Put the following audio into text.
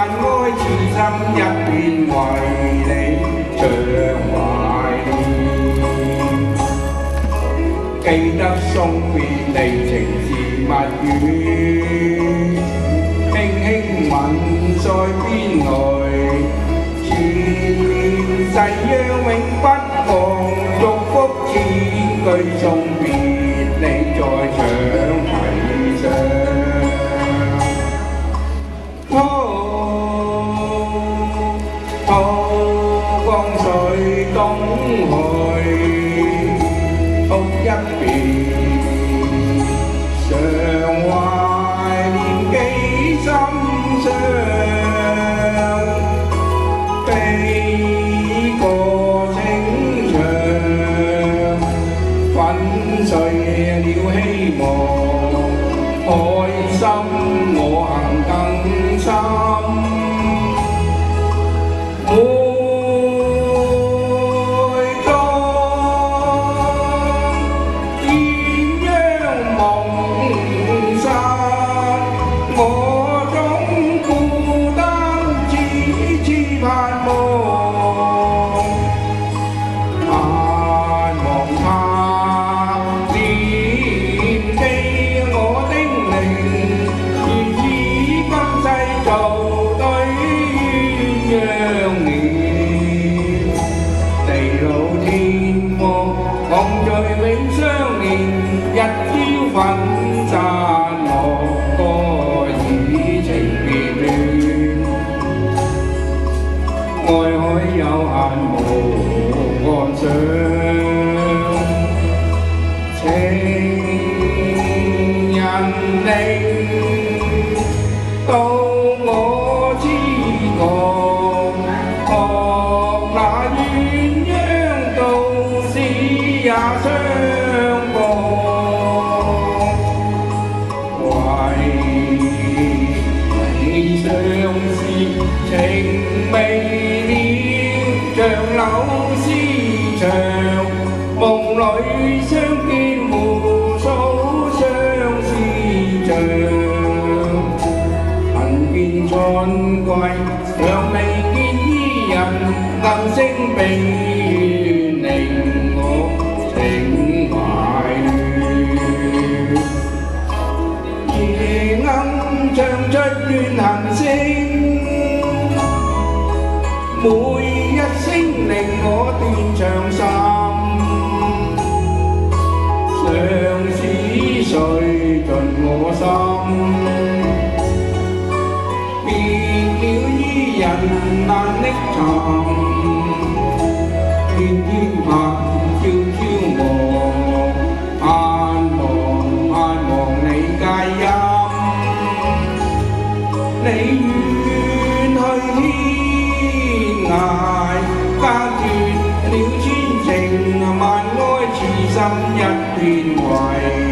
萬哀痴心一片為你長懷念。記得送別離情字密語，輕輕吻在邊來，纏綿誓約永不忘，祝福千句送別你在長堤上。江水東去，哭一別，常懷念幾心傷。悲歌清唱，粉碎了希望，愛心我行更深。永相連，一朝分散落歌以情別戀，愛海有限無岸上，情人令到我痴狂，學那鴛鴦道士也相逢，為你相思情未了，像柳絲長，夢裏相見無數相思像，恨見春季尚未見伊人，能聲悲令我情懷亂，夜鶯唱出怨恨聲，每一聲令我斷腸心，相思碎盡我心，別了伊人難匿尋，天天盼。朝朝望，盼望你佳音，你遠去天涯，隔絕了千情，萬哀痴心一片為。